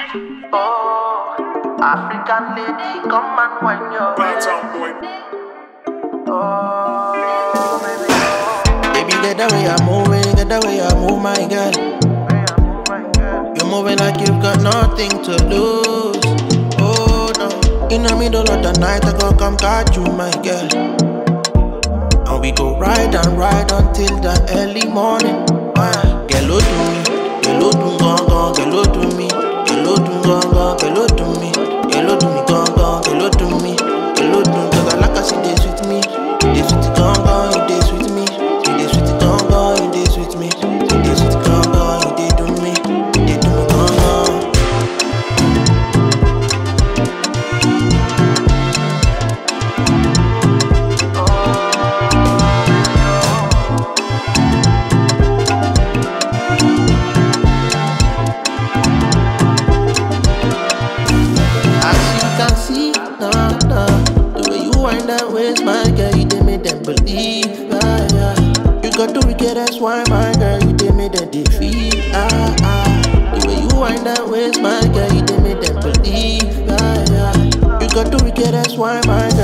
Oh, African lady, come and wind your waist. Oh, baby, oh. Baby, get the way I'm moving, get the way I move, my girl. You're moving like you've got nothing to lose. Oh no, in the middle of the night I go come catch you, my girl. And we go ride and ride until the early morning. Gello to me, gello to gong, gello to me, gello to gong, gello to me, gello to me gong, gello to me, gello to me. Cause I like I see they sweet me, they sweet gong, you they sweet me, you they sweet gong, you they sweet me, you they sweet gong, you they do me, they do me gong. The way you wind that waist, my girl, you did make them believe. You got the wickedest wine, my girl, you did make them defeat. The way you wind that waist, my girl, you did make them believe. You got the wickedest wine, my